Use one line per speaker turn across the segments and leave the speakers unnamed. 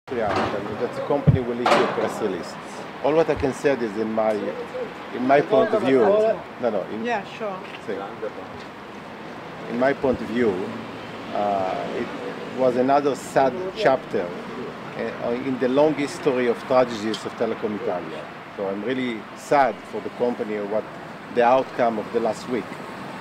that the company will issue a press release. All what I can say is in my point of view.
Yeah, sure.
In my point of view, it was another sad chapter in the long history of tragedies of Telecom Italia. So I'm really sad for the company of what the outcome of the last week.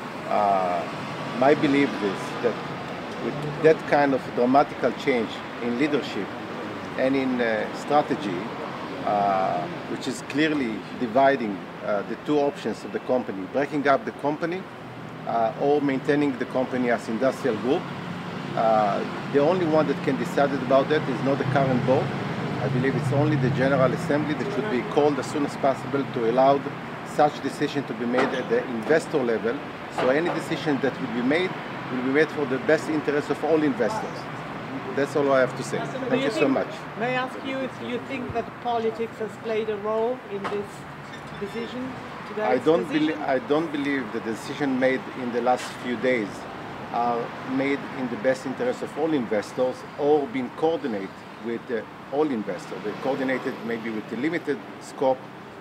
My belief is that with that kind of dramatical change in leadership and in strategy, which is clearly dividing the two options of the company, breaking up the company or maintaining the company as industrial group. The only one that can decide about that is not the current board. I believe it's only the General Assembly that should be called as soon as possible to allow such decision to be made at the investor level. So any decision that will be made for the best interest of all investors. That's all I have to say. Thank you so much.
May I ask you if you think that politics has played a role in this decision?
I don't believe the decision made in the last few days are made in the best interest of all investors or been coordinated with all investors. They're coordinated maybe with a limited scope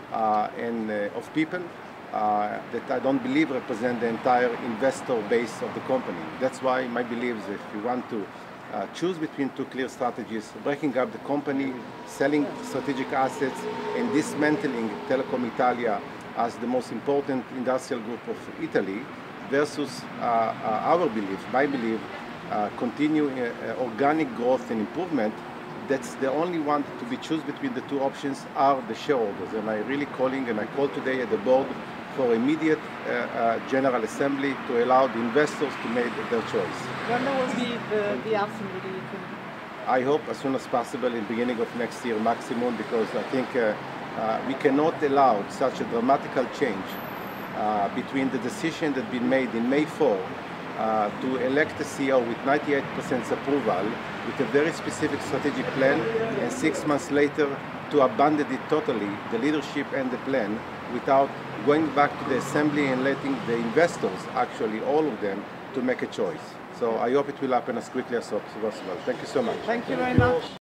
of people that I don't believe represent the entire investor base of the company. That's why my belief is if you want to choose between two clear strategies, breaking up the company, selling strategic assets, and dismantling Telecom Italia as the most important industrial group of Italy, versus our belief, my belief, continue organic growth and improvement. That's the only one to be choose between the two options are the shareholders. And I really call today at the board for immediate General Assembly to allow the investors to make their choice.
When will be the assembly, do you think?
I hope as soon as possible in the beginning of next year maximum, because I think we cannot allow such a dramatical change between the decision that been made in May 4 to elect a CEO with 98% approval with a very specific strategic plan, and 6 months later to abandon it totally, the leadership and the plan, without going back to the assembly and letting the investors, actually all of them, to make a choice. So I hope it will happen as quickly as possible. Thank you so much.
Thank you very much.